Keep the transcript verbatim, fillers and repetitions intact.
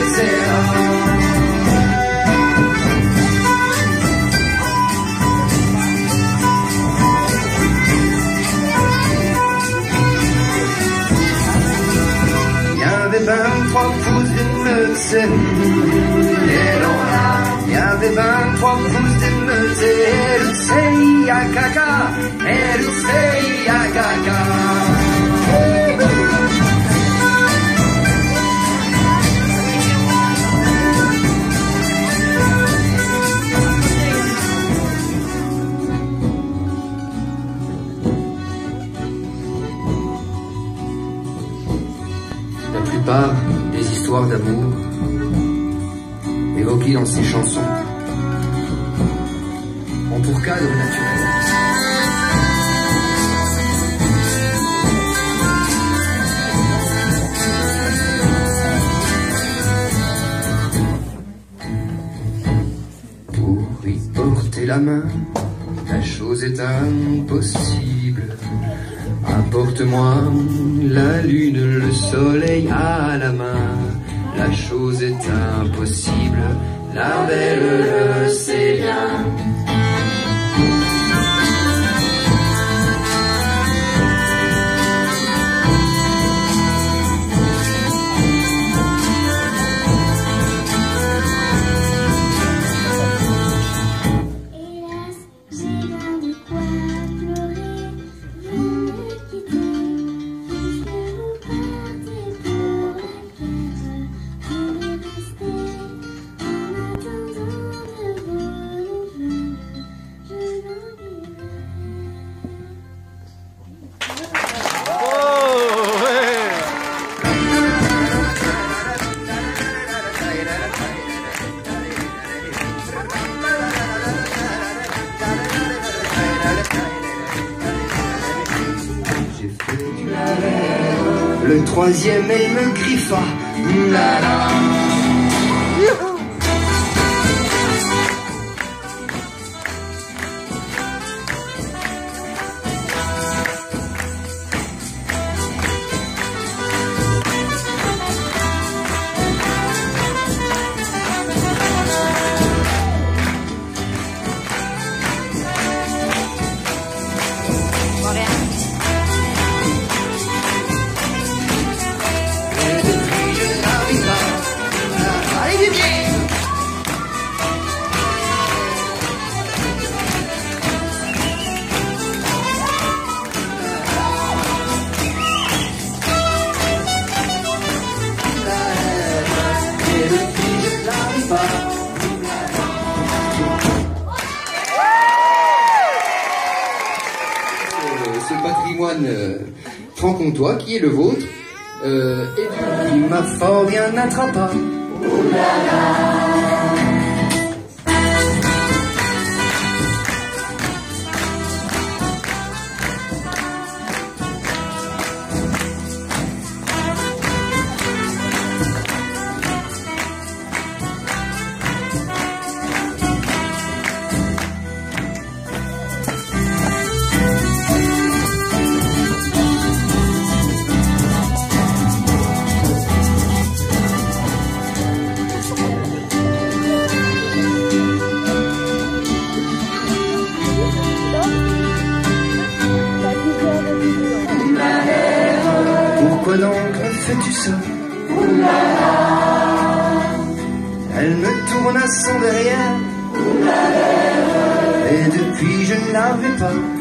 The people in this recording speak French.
vingt-trois pouces d'émeute, il y avait vingt-trois pouces d'émeute, et le sei à caca, et le sei à caca. La plupart des histoires d'amour évoquées dans ces chansons ont pour cadre naturel pour y porter la main. La chose est impossible. Apporte-moi la lune, le soleil à la main. La chose est impossible, la belle le sait bien. Le troisième, elle me griffa. La la. Ce patrimoine euh, franc-comtois qui est le vôtre, euh, et puis Il m'a fort bien attrapé. Oh là là. Pourquoi donc me fais-tu ça? Elle me tourne à son derrière, et depuis je ne la veux pas.